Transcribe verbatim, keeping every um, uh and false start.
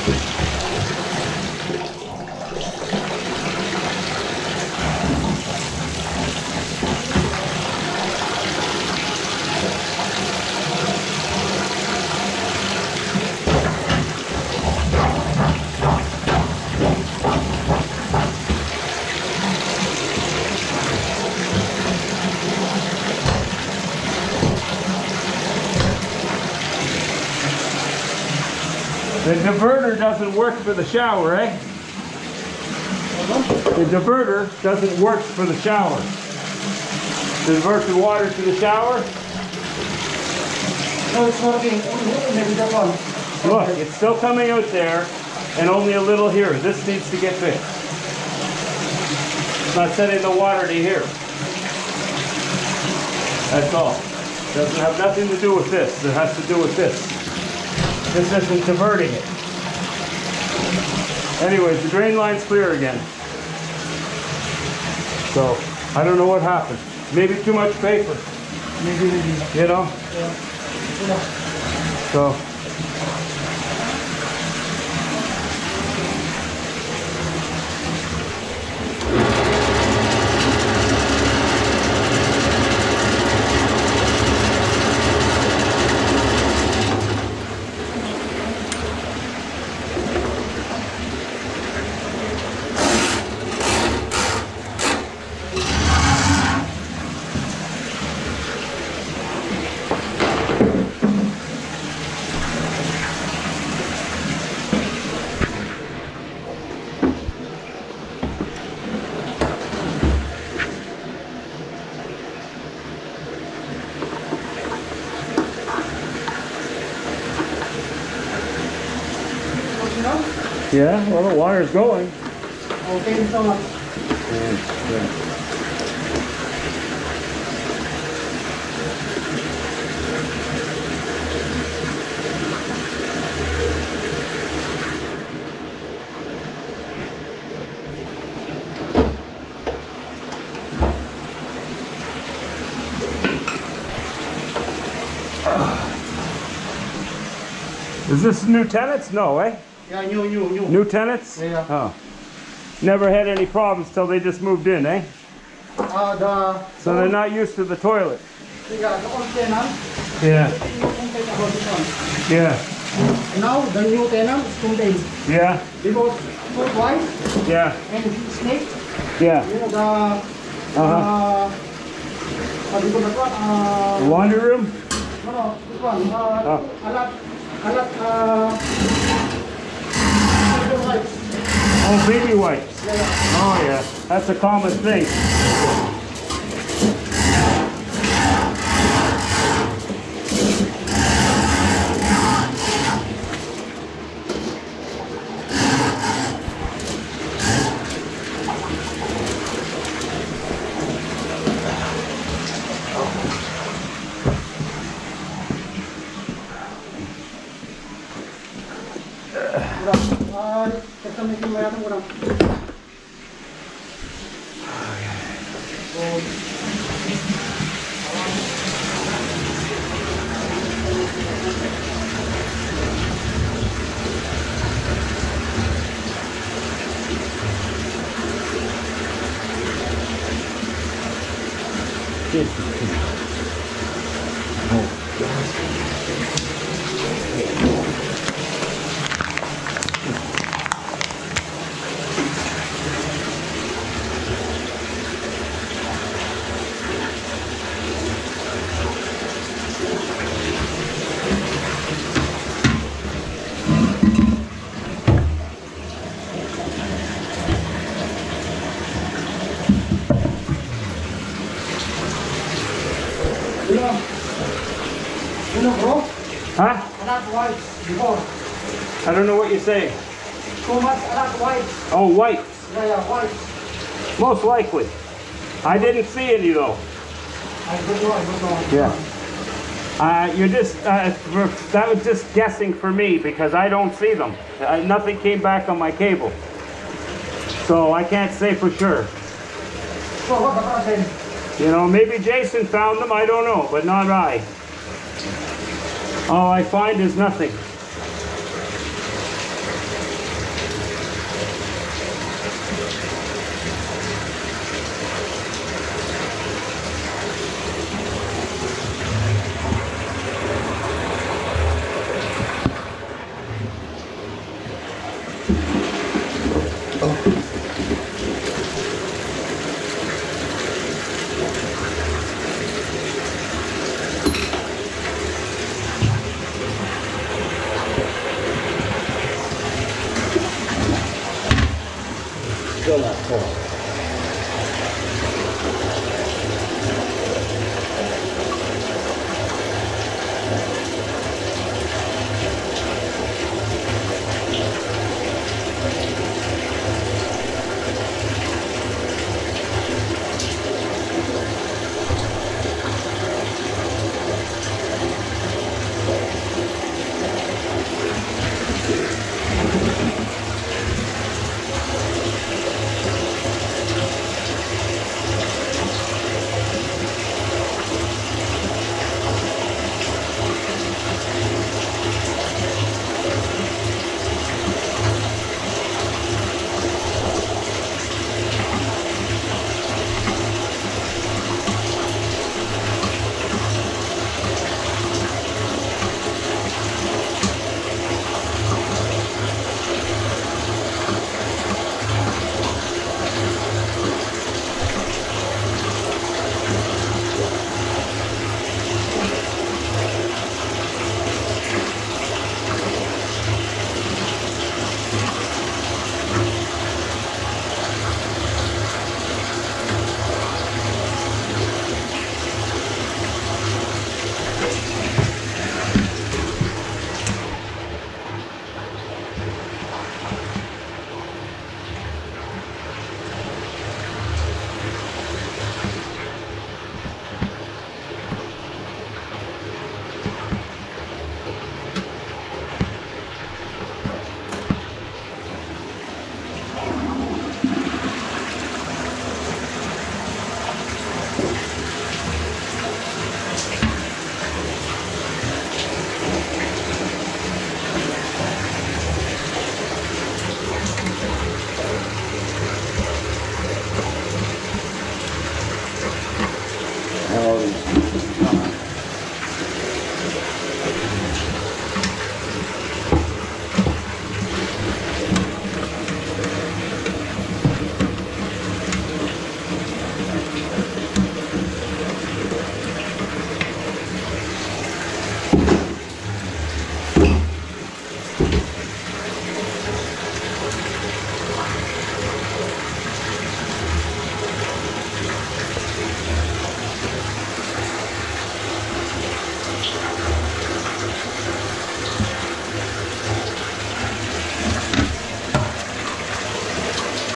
The diverter doesn't work for the shower, eh? The diverter doesn't work for the shower. To divert the water to the shower? No, it's working. Maybe that one. Look, it's still coming out there, and only a little here. This needs to get fixed. It's not sending the water to here. That's all. Doesn't have nothing to do with this. It has to do with this. This isn't diverting it. Anyways, the drain line's clear again. So, I don't know what happened. Maybe too much paper. Maybe, maybe. You know? Yeah. Yeah. So. Yeah, well, the water's going. Okay, so much. Yeah, yeah. Is this new tenants? No, eh? Yeah, new, new, new. New tenants? Yeah. Oh. Never had any problems till they just moved in, eh? Uh, the, So they're not used to the toilet. yeah, the old tenant. Yeah. You complain about this one. Yeah. Now the new tenant is complaining. Yeah. Because food wife Yeah. and snake. Yeah. You know the Uh-huh. uh, what do you call that one? Uh, The laundry room? no, no, this one. Uh, Oh. a lot, a lot. Uh, children wipes. Oh, baby wipes. Yeah, yeah. Oh, yeah. That's a common thing. Kurang. Uh, kita making mayat kurang. You know, you know, bro. Huh? A lot wipes before. I don't know what you're saying. So much a lot wipes. Oh, wipes. Yeah, yeah, wipes. Most likely. I didn't see any though. I don't know. I don't know. Yeah. Uh, you're just, uh, that was just guessing for me because I don't see them. Uh, nothing came back on my cable. So I can't say for sure. So what about then? You know, maybe Jason found them, I don't know, but not I. All I find is nothing. Still not full.